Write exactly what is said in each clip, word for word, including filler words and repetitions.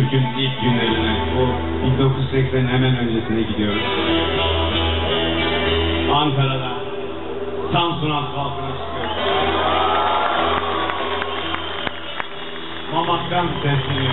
Türk'ün ilk günlerine, o bin dokuz yüz seksenin hemen öncesine gidiyoruz. Ankara'da, Samsun asfaltına çıkıyoruz. Mamak'tan sesleniyor.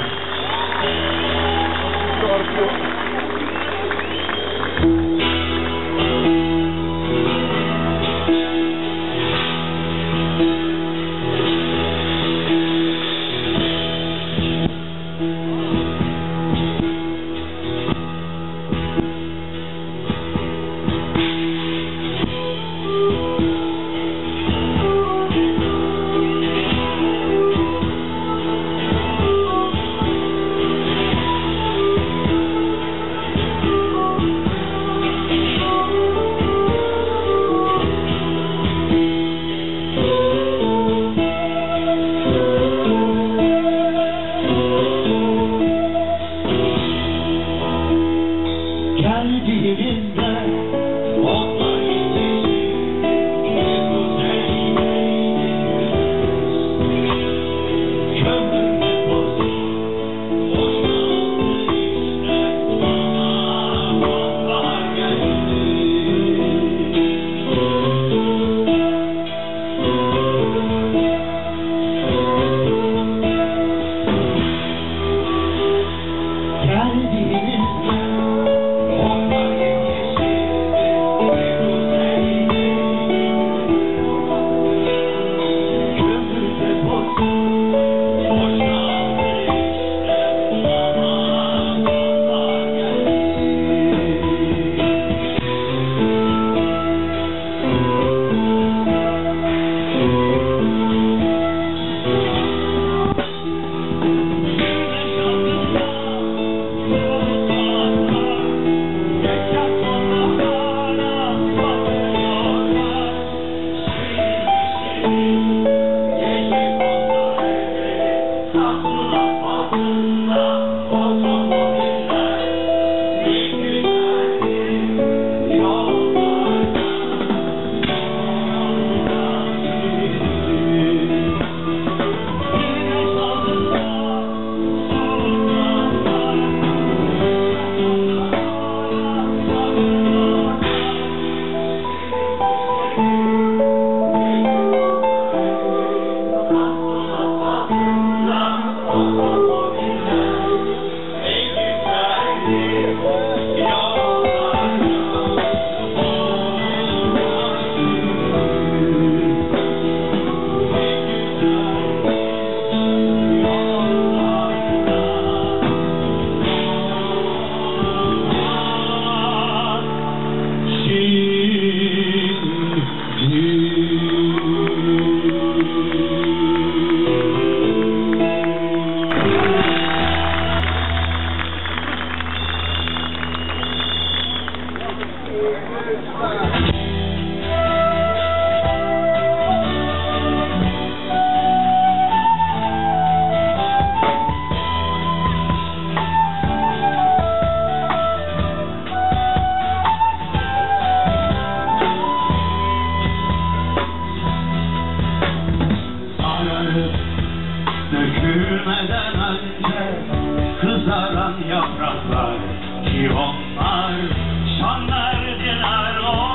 Dökülmeden önce kızaran yapraklar ki onlar şan verdiler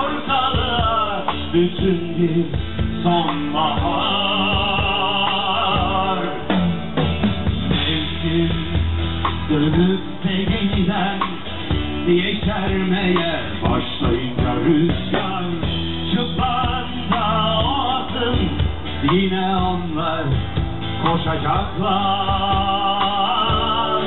ortalığa, bütün bir sonbahar. Mevsim dönüp de yeniden yeşermeye başlayınca rüzgar, çıplanda o atın yine onlar koşacaklar.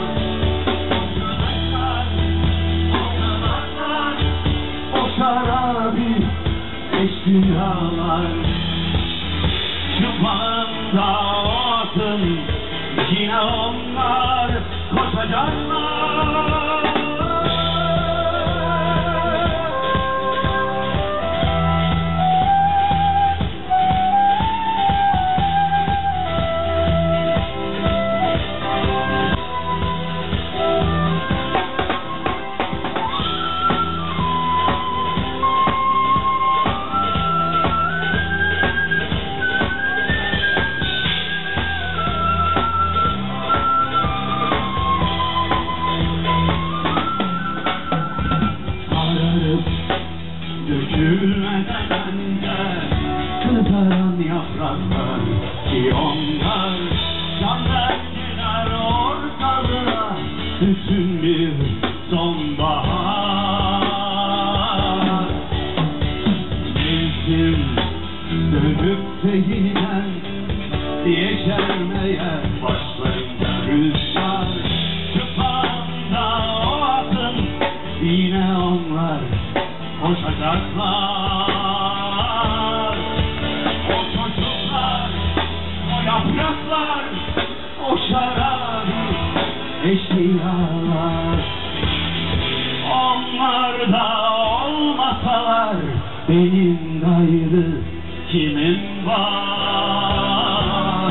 Oynanacaklar, o şarabi eşkıyalar, çıplanda o atın yine onlar koşacaklar. yapraklar ki onlar can verdiler ortalığa bütün bir sonbahar. Mevsim dönüp de yeniden yeşermeye başlayınca rüzgar çıpanda o atın yine onlar koşacaklar. O çocuklar, o yapraklar, o şarabi eşyalar, onlar da olmasalar benim gayrı kimim var?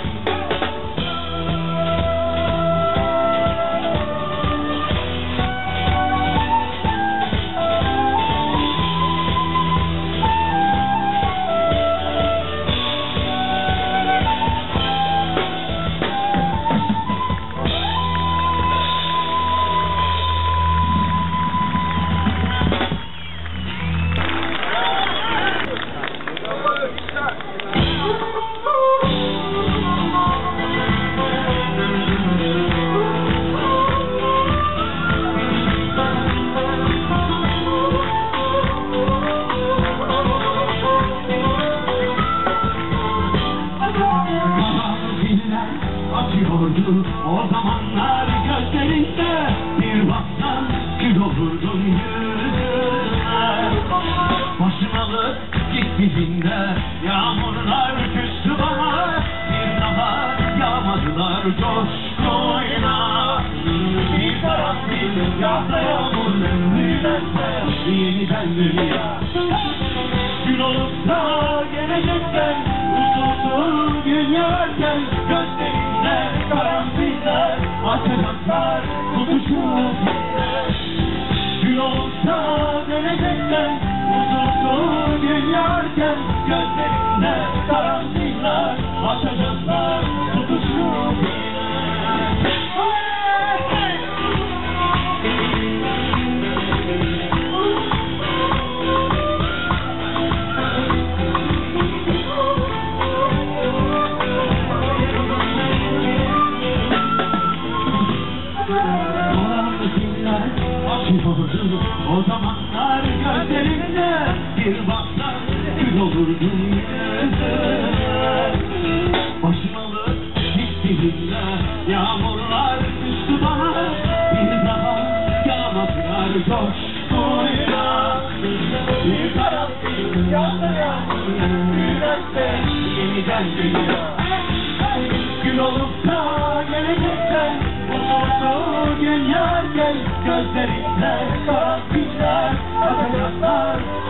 Atıyordu o zamanlar gözlerinde, bir baksan kül olurdun yüzüne. Başın alıp gittiğinde yağmurlar küstü bana, bir daha yağmadılar coşkuyla. Bir karanfil yağsa yağmur büyülense yeniden dünya. Gün olup da gelecekten uzun gün yerken gözlerinde karanfiller açacaklar tutuşup yine. Gün olup da gelecekten uzun gün yerken gözlerinde karanfiller açacaklar tutuşup yine. O zamanlar gözlerinde bir baksan kül olurdun yüzüne. Başım alıp gittiğinde yağmurlar düştü bana, bir daha yağmadılar coşkuyla. Bir karanfil yağsa yağmur büyülense yeniden dünya. Gün olup da gelecekten uzun gün yerken gözlerinde karanfiller açacaklar